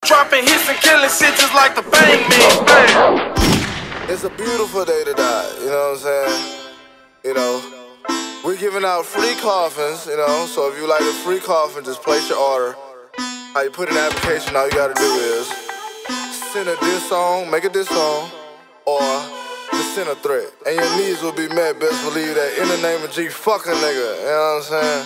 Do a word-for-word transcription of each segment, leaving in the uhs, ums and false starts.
Dropping hits and killing shit just like the Bang Man. Bang. It's a beautiful day to die, you know what I'm saying? You know, we're giving out free coffins, you know, so if you like a free coffin, just place your order. How you put in an application, all you gotta do is send a diss song, make a diss song, or just send a threat. And your needs will be met, best believe that, in the name of G fucking nigga, you know what I'm saying?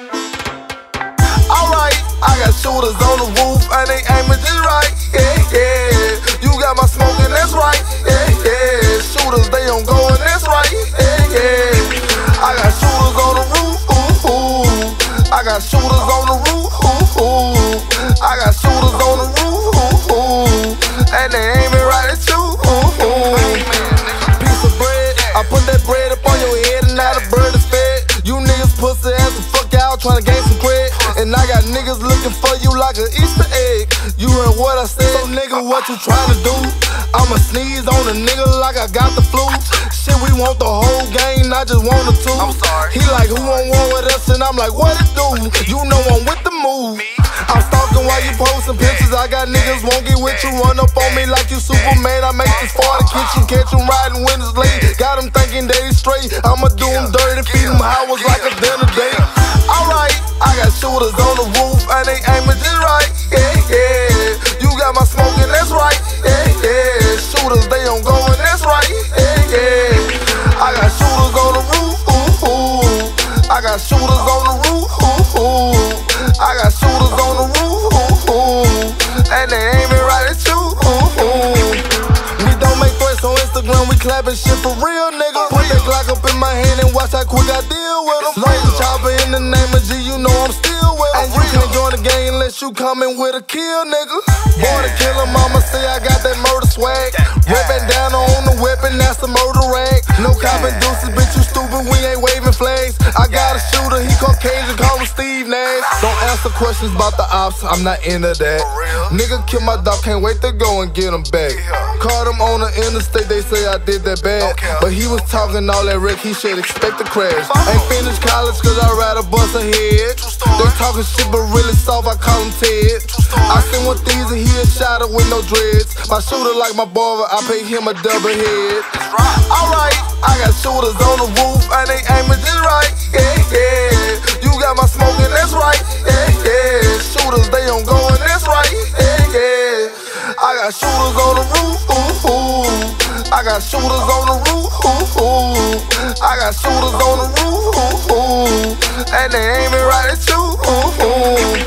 Alright, I got shooters on the roof and they aiming just right, yeah, yeah. You got my smoke and that's right, yeah, yeah. Shooters, they don't go and that's right, yeah, yeah. I got shooters on the roof, ooh, ooh. I got shooters on the roof, ooh, ooh. I got shooters on the roof, ooh, ooh. And they aiming right at you, ooh, ooh. Piece of bread, I put that bread up on your head and now the bird is fed. You niggas pussy ass the fuck out trying to gain some cred. And I got niggas looking for you like an Easter egg. You heard what I said, so nigga, what you trying to do? I'ma sneeze on a nigga like I got the flu. Shit, we want the whole game, not just one or two. I'm sorry. He like, who want one with us? And I'm like, what it do? You know I'm with the move. I'm stalking while you posting pictures. I got niggas won't get with you. Run up on me like you Superman. I make this far to catch you, catch him riding when it's late. Got him thinking they straight. I'ma do him dirty, feed him hours like a dinner date. Alright, I got shooters on the roof and they aiming just right, yeah, yeah. You got my smoke and that's right, yeah, yeah. Shooters, they don't go and that's right, yeah, yeah. I got shooters on the roof, ooh, ooh. I got shooters on the roof, ooh, ooh. I got shooters on the roof, ooh, ooh. And they aiming right at you, ooh, ooh. We don't make threats on Instagram, we clapping shit for real, nigga. Put that Glock up in my hand and watch how quick I deal with them. Raise chopper in the name of G, you know I'm still with them. And you can't join the gang unless you coming with a kill, nigga. Born to kill him, mama say I got that murder swag. Red bandana on the weapon, that's a murder rag. No copping deuces, bitch, you stupid, we ain't waving flags. I got a shooter, he Caucasian, call him Steve Nash. Don't answer questions about the ops, I'm not into that. Nigga kill my dog, can't wait to go and get him back. Caught him on the interstate, they say I did that bad. But he was talking all that wreck, he should expect to crash. Ain't finished college cause I'd rather bust a head. They talking shit but really soft, I call him Ted. I seen one these and he a shotter with no dreads. My shooter like my barber, I pay him a double head. Alright, I got shooters on the roof and they aiming just right, yeah, yeah. You got my smoke and that's right, yeah, yeah. Shooters, they don't go and that's right, yeah, yeah. I got shooters on the roof, ooh, ooh. I got shooters on the roof, ooh, ooh. I got shooters on the roof, ooh, ooh. And they aiming right at you, ooh, ooh.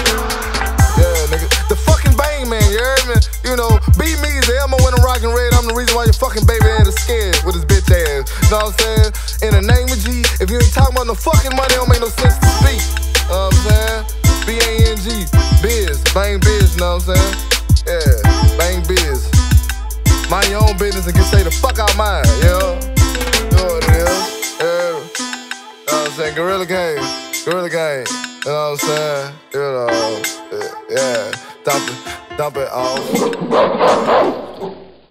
Yeah, nigga, the fucking Bang Man, you heard me? You know, be me, the Elmo in the rockin' red. I'm the reason why your fucking baby head is scared with his bitch ass. You know what I'm saying? In the name of G, if you ain't talking about no fucking money, it don't make no sense to speak. You know what I'm saying? B A N G, biz, Bang Biz, you know what I'm saying? Yeah, Bang Biz. Mind your own business and get stay the fuck out mine, you know? You know what it is, yeah. You know what I'm saying? Gorilla Gang, Gorilla Gang, you know what I'm saying? You know, yeah, dump it, dump it off.